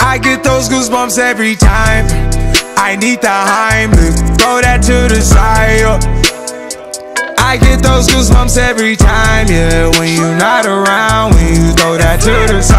I get those goosebumps every time. I need the Heimlich, throw that to the side, I get those goosebumps every time, yeah. When you're not around, when you throw that to the side.